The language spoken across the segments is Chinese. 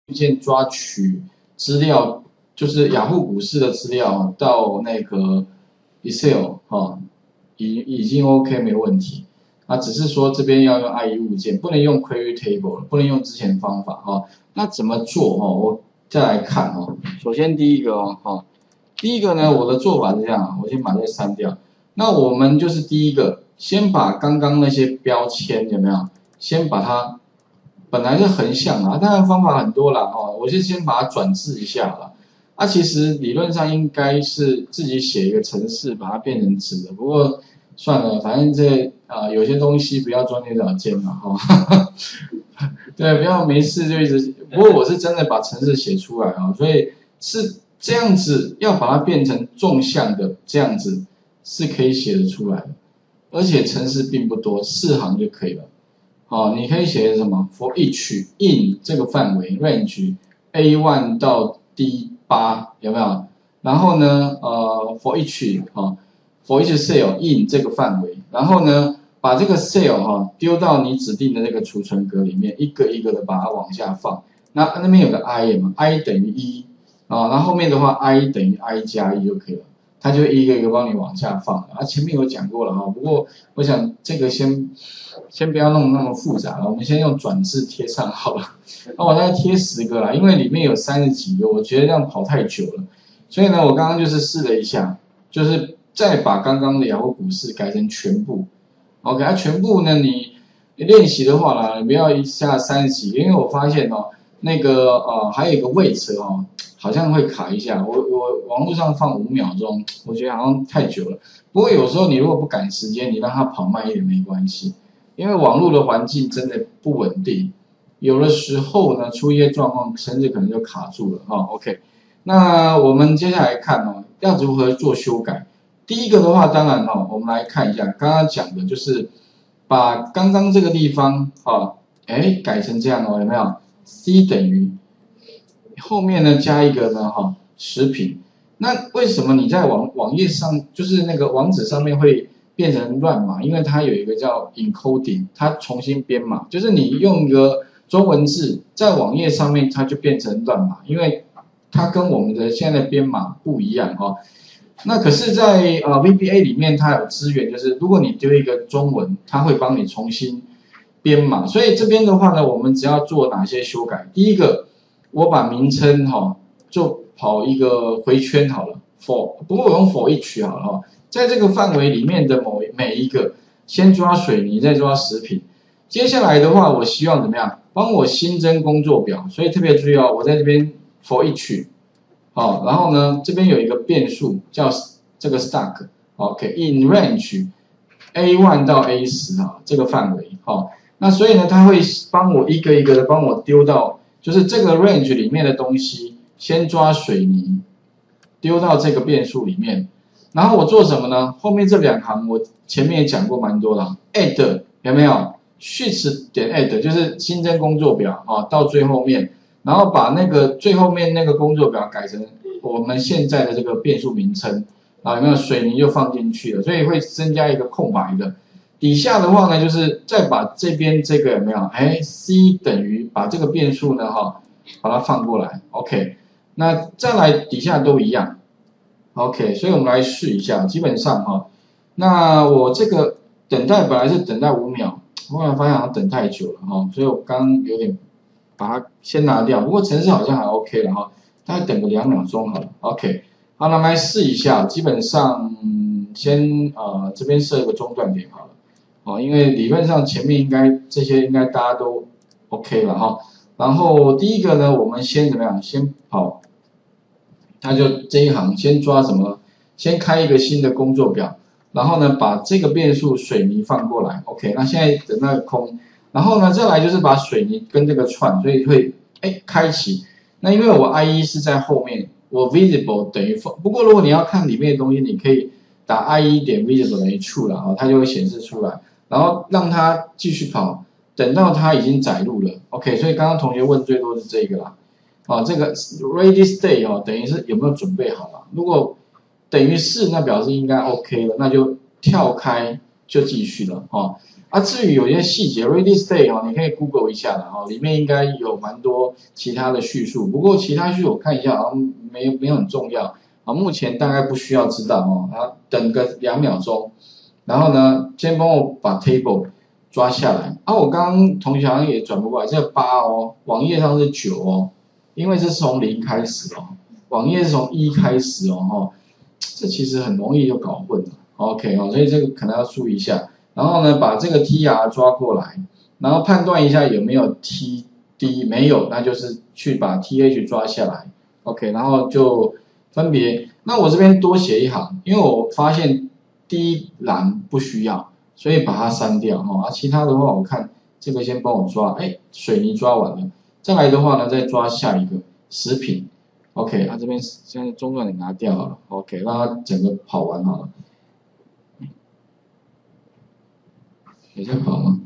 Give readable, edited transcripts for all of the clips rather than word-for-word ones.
件抓取资料，就是雅虎股市的资料到那个 Excel 已经 OK 没问题。啊，只是说这边要用 IE 物件，不能用 Query Table， 不能用之前方法那怎么做我再来看首先第一个第一个呢，我的做法是这样，我先把这删掉。那我们就是第一个，先把刚刚那些标签有没有？先把它本来是横向当然方法很多啦我就先把它转置一下啦。其实理论上应该是自己写一个程式把它变成直的，不过算了，反正这有些东西不要钻牛角尖嘛对，不要没事就一直。不过我是真的把程式写出来所以是这样子，要把它变成纵向的这样子是可以写得出来的，而且程式并不多，4行就可以了。你可以写什么 for each in 这个范围 range A1 到 D8 有没有？然后呢for each for each cell in 这个范围，然后呢把这个 cell 丢到你指定的那个储存格里面，一个一个的把它往下放。那边有个 i 嘛 ，i 等于1然后后面的话 i 等于 i 加1就可以了，它就一个一个帮你往下放前面有讲过了不过我想这个先不要弄那么复杂了，我们先用转置贴上好了。我大概贴10个啦，因为里面有30几个，我觉得这样跑太久了，所以呢，我刚刚就是试了一下，就是再把刚刚的雅虎股市改成全部。OK，全部呢你练习的话呢，你不要一下30几个，因为我发现那个还有一个位置好像会卡一下。我网络上放5秒钟，我觉得好像太久了。不过有时候你如果不赶时间，你让它跑慢一点没关系，因为网络的环境真的不稳定，有的时候呢出一些状况，甚至可能就卡住了OK， 那我们接下来看要如何做修改。第一个的话，当然我们来看一下刚刚讲的，就是把刚刚这个地方改成这样有没有 ？C 等于后面呢加一个呢食品。那为什么你在网页上就是那个网址上面会变成乱码？因为它有一个叫 encoding， 它重新编码，就是你用一个中文字在网页上面，它就变成乱码，因为它跟我们的现在的编码不一样那可是在VBA 里面它有资源，就是如果你丢一个中文，它会帮你重新编码。所以这边的话呢，我们只要做哪些修改？第一个，我把名称就跑一个回圈好了 ，for， 不过我用 for each 好了在这个范围里面的每一个，先抓水泥，再抓食品。接下来的话，我希望怎么样？帮我新增工作表，所以特别注意我在这边 for each。然后呢，这边有一个变数叫这个 stack，OK，in range A1 到 A10 这个范围那所以呢，它会帮我一个一个的帮我丢到，就是这个 range 里面的东西，先抓水泥，丢到这个变数里面，然后我做什么呢？后面这2行我前面也讲过蛮多了 ，add 有没有 ？sheets 点 add 就是新增工作表到最后面。然后把那个最后面那个工作表改成我们现在的这个变数名称有没有水泥就放进去了，所以会增加一个空白的。底下的话呢，就是再把这边这个有没有C 等于把这个变数呢把它放过来 OK， 那再来底下都一样 OK， 所以我们来试一下，基本上那我这个等待本来是等待5秒，后来发现好像等太久了所以我刚有点把它先拿掉，不过程式好像还 OK 了大概等个2秒钟好了 OK。好，那我们来试一下，基本上先这边设一个中断点好了因为理论上前面这些应该大家都 OK 了然后第一个呢，我们先怎么样？先跑，它就这一行先抓什么？先开一个新的工作表，然后呢把这个变数水泥放过来 OK。那现在等那个空。然后呢，再来就是把水泥跟这个串，所以会开启。那因为我 IE 是在后面，我 visible 等于，不过如果你要看里面的东西，你可以打 IE 点 visible 等于 true 了它就会显示出来，然后让它继续跑，等到它已经载入了 OK。所以刚刚同学问最多是这个啦这个 ready state 等于是有没有准备好了？如果等于是，那表示应该 OK 了，那就跳开就继续了啊，至于有些细节 ，ready stay 哦，你可以 Google 一下的哦，里面应该有蛮多其他的叙述。不过其他叙述我看一下，好像没有很重要啊，目前大概不需要知道哦。啊，等个2秒钟，然后呢，先帮我把 table 抓下来。啊，我刚刚同学好像也转不过来，这个8哦，网页上是9哦，因为这是从0开始哦，网页是从1开始哦，哈，这其实很容易就搞混了。OK 哦，所以这个可能要注意一下。然后呢，把这个 TR 抓过来，然后判断一下有没有 TD， 没有，那就是去把 TH 抓下来。OK， 然后就分别。那我这边多写一行，因为我发现第一栏不需要，所以把它删掉哈。啊，其他的话我看这个先帮我抓，哎，水泥抓完了，再来的话呢，再抓下一个食品。OK， 啊这边现在中段给拿掉好了 ，OK， 让它整个跑完好了。有在跑吗？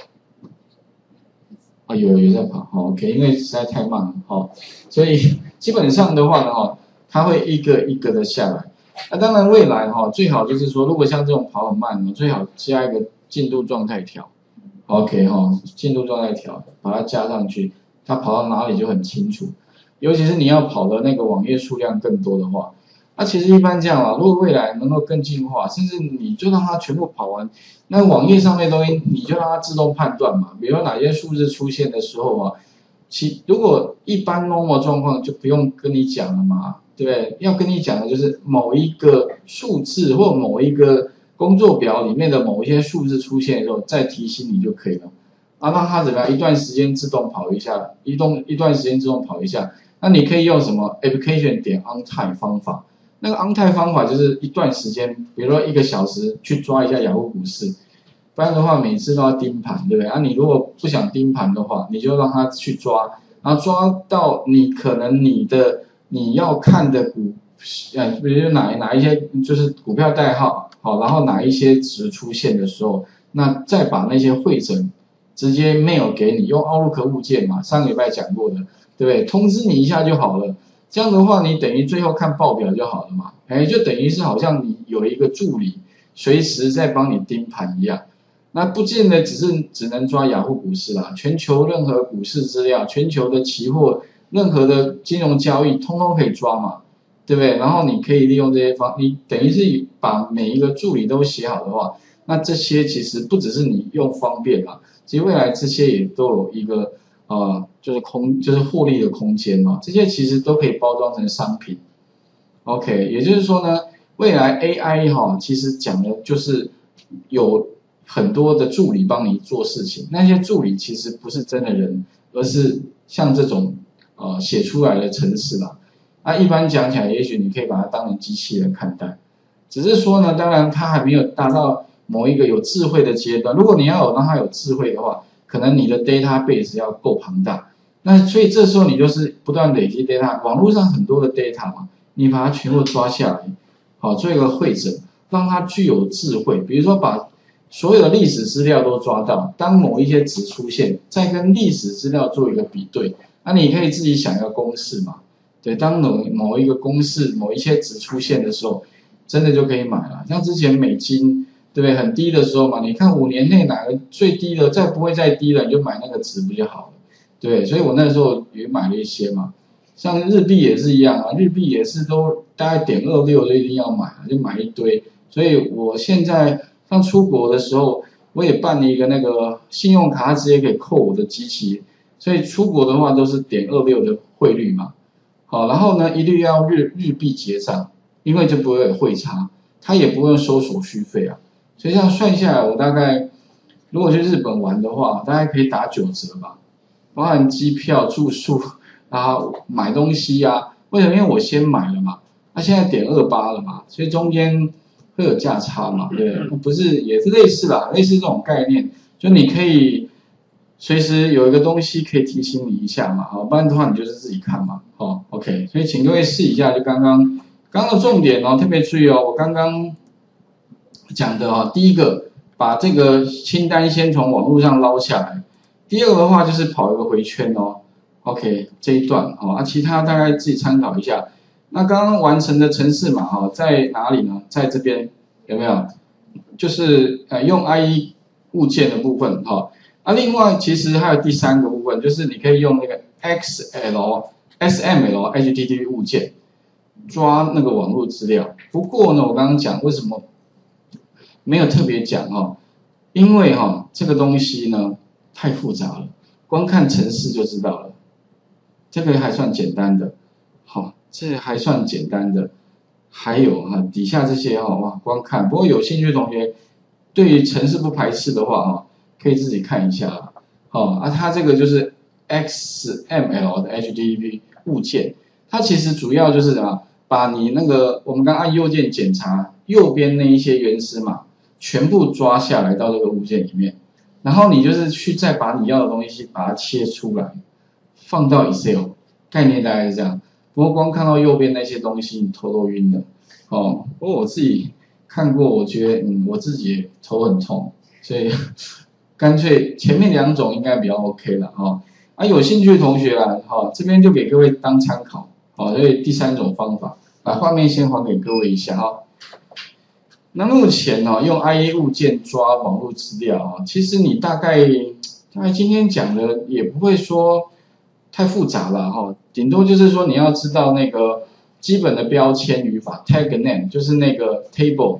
啊，有在跑，好 ，OK， 因为实在太慢了，好，所以基本上的话呢，哈，它会一个一个的下来。那当然未来哈，最好就是说，如果像这种跑很慢的，最好加一个进度状态条 ，OK 哈，进度状态条把它加上去，它跑到哪里就很清楚。尤其是你要跑的那个网页数量更多的话。那其实一般这样啊，如果未来能够更进化，甚至你就让它全部跑完，那网页上面的东西你就让它自动判断嘛。比如哪些数字出现的时候啊，如果一般 normal 状况就不用跟你讲了嘛，对不对？要跟你讲的就是某一个数字或某一个工作表里面的某一些数字出现的时候，再提醒你就可以了。啊，让它怎么样？一段时间自动跑一下，一段时间自动跑一下。那你可以用什么 application 点 on time 方法？那个 on time 方法就是一段时间，比如说1个小时去抓一下雅虎股市，不然的话每次都要盯盘，对不对？啊，你如果不想盯盘的话，你就让他去抓，然后抓到可能你要看的比如哪一些就是股票代号，好，然后哪一些值出现的时候，那再把那些汇整直接 mail 给你，用 Outlook 物件嘛，上个礼拜讲过的，对不对？通知你一下就好了。这样的话，你等于最后看报表就好了嘛，哎，就等于是好像你有一个助理随时在帮你盯盘一样。那不见得只能抓雅虎股市啦，全球任何股市资料、全球的期货、任何的金融交易，通通可以抓嘛，对不对？然后你可以利用这些你等于是把每一个助理都写好的话，那这些其实不只是你用方便啦，其实未来这些也都有一个。就是获利的空间嘛，这些其实都可以包装成商品。OK， 也就是说呢，未来 AI 哈，其实讲的就是有很多的助理帮你做事情，那些助理其实不是真的人，而是像这种写出来的程式啦。那一般讲起来，也许你可以把它当成机器人看待，只是说呢，当然它还没有达到某一个有智慧的阶段。如果你要让它有智慧的话，可能你的 database 要够庞大，那所以这时候你就是不断累积 data， 网络上很多的 data 嘛，你把它全部抓下来，好做一个汇整，让它具有智慧。比如说把所有的历史资料都抓到，当某一些值出现，再跟历史资料做一个比对，那你可以自己想一个公式嘛，对，当某一个公式某一些值出现的时候，真的就可以买了。像之前美金。对不对？很低的时候嘛，你看5年内哪个最低的，再不会再低了，你就买那个值不就好了？对，所以我那时候也买了一些嘛。像日币也是一样啊，日币也是都大概0.26就一定要买，就买一堆。所以我现在像出国的时候，我也办了一个那个信用卡，直接可以扣我的机器，所以出国的话都是0.26的汇率嘛。好，然后呢，一律要日币结账，因为就不会有汇差，它也不用收手续费啊。所以这样算下来，我大概如果去日本玩的话，大概可以打9折吧，包含机票、住宿，然后买东西啊。为什么？因为我先买了嘛，那现在0.28了嘛，所以中间会有价差嘛，对不对？不是也是类似啦，类似这种概念，就你可以随时有一个东西可以提醒你一下嘛，好，不然的话你就是自己看嘛，好 ，OK。所以请各位试一下，就刚刚的重点哦，特别注意哦，我刚刚。讲的哈，第一个把这个清单先从网络上捞下来，第二个的话就是跑一个回圈哦。OK， 这一段哦，其他大概自己参考一下。那刚刚完成的程式码在哪里呢？在这边有没有？就是用 IE 物件的部分哈。另外其实还有第三个部分，就是你可以用那个 XML HTTP 物件抓那个网络资料。不过呢，我刚刚讲为什么没有特别讲哈，因为这个东西呢太复杂了，光看程式就知道了。这个还算简单的，这还算简单的。还有底下这些哇，光看。不过有兴趣的同学，对于程式不排斥的话可以自己看一下它这个就是 XML 的 HTTP 物件，它其实主要就是什么，把你那个我们刚按右键检查右边那一些原始码全部抓下来到这个物件里面，然后你就是去再把你要的东西把它切出来，放到 Excel， 概念大概是这样。不过光看到右边那些东西，你头都晕了不过我自己看过，我觉得我自己也头很痛，所以干脆前面两种应该比较 OK 了有兴趣的同学这边就给各位当参考所以第三种方法，把画面先还给各位一下那目前用 IE 物件抓网络资料其实你大概今天讲的也不会说太复杂了顶多就是说你要知道那个基本的标签语法 tag name， 就是那个 table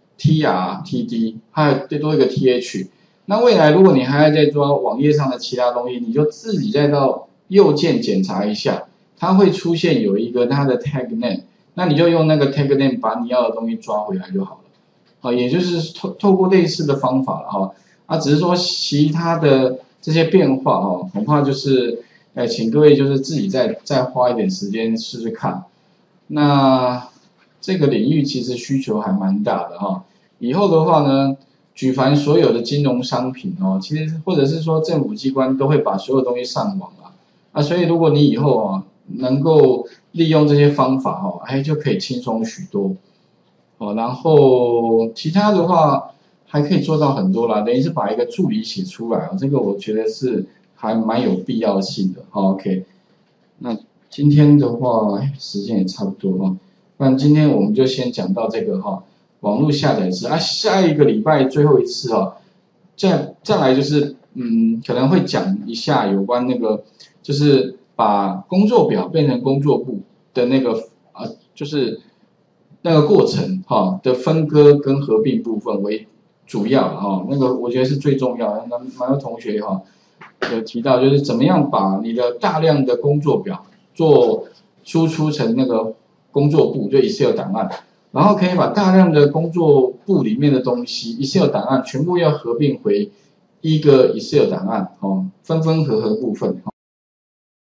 tr、td， 还有最多一个 th。那未来如果你还要再抓网页上的其他东西，你就自己再到右键检查一下，它会出现有一个它的 tag name， 那你就用那个 tag name 把你要的东西抓回来就好了也就是透过类似的方法了只是说其他的这些变化恐怕就是请各位就是自己再花一点时间试试看。那这个领域其实需求还蛮大的以后的话呢，举凡所有的金融商品其实或者是说政府机关都会把所有东西上网所以如果你以后能够利用这些方法就可以轻松许多然后其他的话还可以做到很多啦，等于是把一个助理写出来这个我觉得是还蛮有必要性的OK， 那今天的话时间也差不多不然今天我们就先讲到这个网络下载制下一个礼拜最后一次再来就是可能会讲一下有关那个就是把工作表变成工作簿的那个就是那个过程的分割跟合并部分为主要那个我觉得是最重要的。那蛮多同学有提到就是怎么样把你的大量的工作表做输出成那个工作簿，就 Excel 档案，然后可以把大量的工作簿里面的东西 Excel 档案全部要合并回一个 Excel 档案分分合合部分